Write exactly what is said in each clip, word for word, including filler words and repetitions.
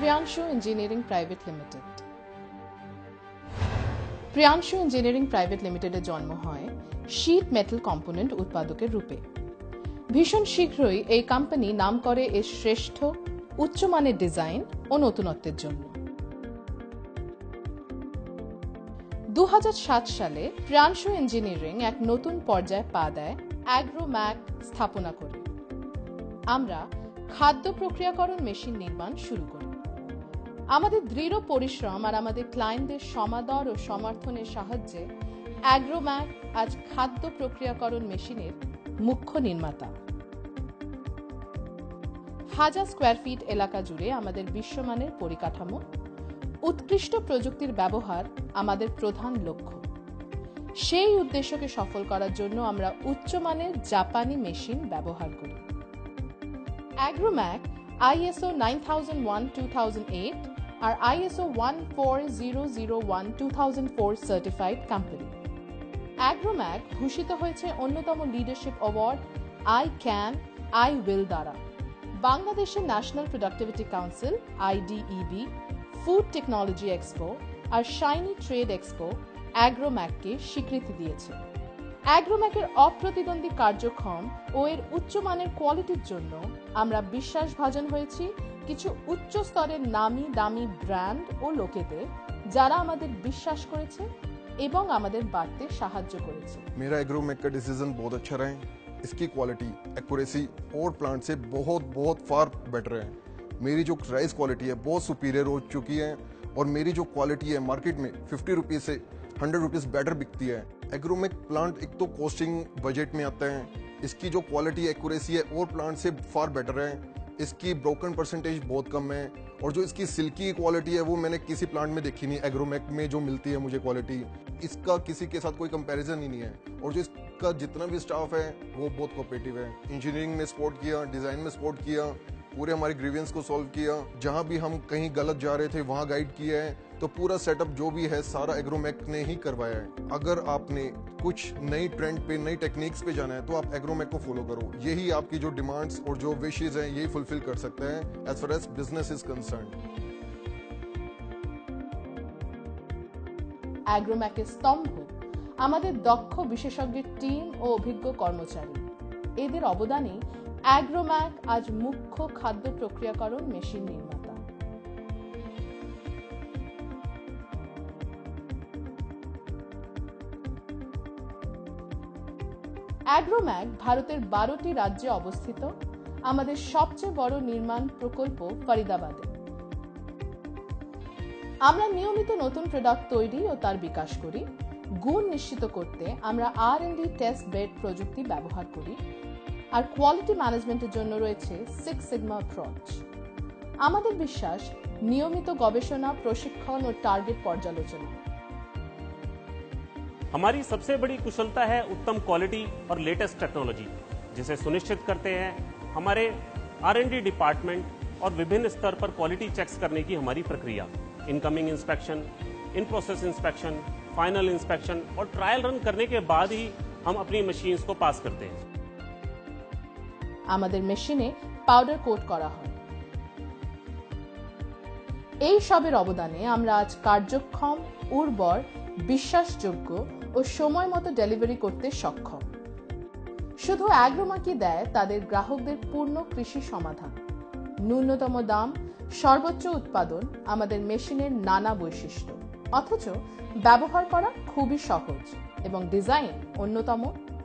Priyanshu engineering private limited. Priyanshu engineering private লিমিটেডের জন্ম হয় শীট মেটাল কম্পোনেন্ট উৎপাদকের রূপে। ভীষণ শীঘ্রই এই কোম্পানি নাম করে এর শ্রেষ্ঠ উচ্চমানের ডিজাইন ও নতুনত্বের জন্য। দু হাজার সাত সালে প্রিয়াংশু ইঞ্জিনিয়ারিং এক নতুন পর্যায়ে পা দেয় অ্যাগ্রোম্যাক স্থাপনা করে। আমরা খাদ্য প্রক্রিয়াকরণ মেশিন নির্মাণ শুরু করি। আমাদের দৃঢ় পরিশ্রম আর আমাদের ক্লায়েন্টদের সমাদর ও সমর্থনের সাহায্যে অ্যাগ্রোম্যাক আজ খাদ্য প্রক্রিয়াকরণ মেশিনের মুখ্য নির্মাতা। হাজার স্কোয়ার ফিট এলাকা জুড়ে আমাদের বিশ্বমানের পরিকাঠামো, উৎকৃষ্ট প্রযুক্তির ব্যবহার আমাদের প্রধান লক্ষ্য। সেই উদ্দেশ্যকে সফল করার জন্য আমরা উচ্চমানের জাপানি মেশিন ব্যবহার করি। Agromac ISO nine thousand one two thousand eight আর ISO one four zero zero one two thousand four certified company. Agromac ভূষিত হয়েছে অন্যতম leadership award I can I will দ্বারা। বাংলাদেশের national productivity council IDEB, food technology expo আর shiny trade expo অ্যাগ্রোম্যাককে স্বীকৃতি দিয়েছে। অ্যাগ্রোম্যাকের অপ্রতিদ্বন্দ্বী কার্যক্ষম ও এর উচ্চমানের কোয়ালিটির জন্য আমরা বিশ্বাসভাজন হয়েছি কিছু উচ্চ স্তরের নামি দামি ব্র্যান্ড ও লোকেদের, যারা আমাদের বিশ্বাস করেছে এবং আমাদের বাড়তে সাহায্য করেছে। मेरा एग्रोमैक का डिसीजन बहुत अच्छा रहा है। इसकी क्वालिटी, एक्यूरेसी और प्लांट से बहुत बहुत फार बेटर है। मेरी जो राइस क्वालिटी है बहुत सुपीरियर हो चुकी है और मेरी जो क्वालिटी है मार्केट में फिफ्टी रुपीज से हंड्रेड रुपीज बेटर बिकती है। एग्रोमैक प्लांट एक तो कॉस्टिंग बजट में आता है, इसकी जो क्वालिटी एक्यूरेसी है और प्लांट से फार बेटर है। इसकी ब्रोकन परसेंटेज बहुत कम है और जो इसकी सिल्की क्वालिटी है वो मैंने किसी प्लांट में देखी नहीं। एग्रोमैक में जो मिलती है मुझे क्वालिटी, इसका किसी के साथ कोई कंपैरिजन ही नहीं है। और जो इसका जितना भी स्टाफ है वो बहुत कोऑपरेटिव है। इंजीनियरिंग में सपोर्ट किया, डिजाइन में सपोर्ट किया, पूरे हमारे ग्रीवियंस को सॉल्व किया। जहां भी हम कहीं गलत जा रहे थे वहां गाइड किया है। तो पूरा सेटअप जो भी है सारा एग्रोमैक ने ही करवाया है। अगर आपने कुछ नई ट्रेंड पे, नई टेक्निक्स पे जाना है तो आप एग्रोमैक को फॉलो करो। यही आपकी जो डिमांड्स और जो विशेस हैं यही फुलफिल कर सकते हैं as far as business is concerned. অ্যাগ্রোম্যাকের স্তম্ভ আমাদের দক্ষ বিশেষজ্ঞের টিম ও অভিজ্ঞ কর্মচারী। এদের অবদানে অ্যাগ্রোম্যাক আজ মুখ্য খাদ্য প্রক্রিয়াকরণ মেশিন নির্মাতা। অ্যাগ্রোম্যাক ভারতের বারোটি রাজ্যে অবস্থিত। আমাদের সবচেয়ে বড় নির্মাণ প্রকল্প ফরিদাবাদে। আমরা নিয়মিত নতুন প্রোডাক্ট তৈরি ও তার বিকাশ করি। গুণ নিশ্চিত করতে আমরা R and D test bed প্রযুক্তি ব্যবহার করি। আর কোয়ালিটি ম্যানেজমেন্টের জন্য রয়েছে সিক্স সিগমা অ্যাপ্রোচ। আমাদের বিশ্বাস নিয়মিত গবেষণা, প্রশিক্ষণ ও টার্গেট পর্যালোচনা। हमारी सबसे बड़ी कुशलता है उत्तम क्वालिटी और लेटेस्ट टेक्नोलॉजी, जिसे सुनिश्चित करते हैं हमारे आर एंड डी डिपार्टमेंट और विभिन्न स्तर पर क्वालिटी चेक्स करने की हमारी प्रक्रिया। Incoming inspection, in process inspection, final inspection और ट्रायल रन करने के बाद ही हम अपनी मशीन्स को पास करते हैं। আমাদের মেশিনে পাউডার কোট করা হয়। এই সবের অবদানে আমরা আজ কার্যক্ষম, উর্বর, বিশ্বাসযোগ্য ও সময় মতো ডেলিভারি করতে সক্ষম। শুধু অ্যাগ্রোম্যাকই দেয় তাদের গ্রাহকদের পূর্ণ কৃষি সমাধান। ন্যূনতম দাম, সর্বোচ্চ উৎপাদন আমাদের মেশিনের নানা বৈশিষ্ট্য, অথচ ব্যবহার করা খুবই সহজ এবং डिजाइन अन्यतम।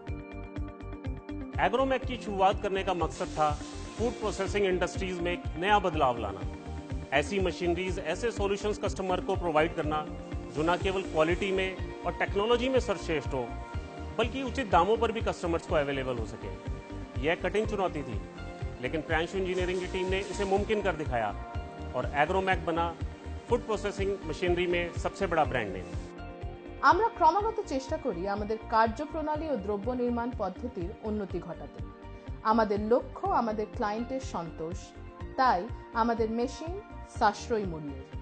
एग्रोमैक की शुरुआत करने का मकसद था फूड प्रोसेसिंग इंडस्ट्रीज में एक नया बदलाव लाना। ऐसी मशीनरीज, ऐसे सॉल्यूशंस कस्टमर को प्रोवाइड करना जो न केवल क्वालिटी में और टेक्नोलॉजी में सर्वश्रेष्ठ हो, बल्कि उचित दामों पर भी कस्टमर्स को अवेलेबल हो सके। यह कठिन चुनौती थी, लेकिन प्रियांशु इंजीनियरिंग की टीम ने इसे मुमकिन कर दिखाया और एग्रोमैक बना फूड प्रोसेसिंग मशीनरी में सबसे बड़ा ब्रांड नेम। আমরা ক্রমাগত চেষ্টা করি আমাদের কার্যপ্রণালী ও দ্রব্য নির্মাণ পদ্ধতির উন্নতি ঘটাতে। আমাদের লক্ষ্য আমাদের ক্লায়েন্টের সন্তোষ, তাই আমাদের মেশিন সাশ্রয়ী মূল্যের।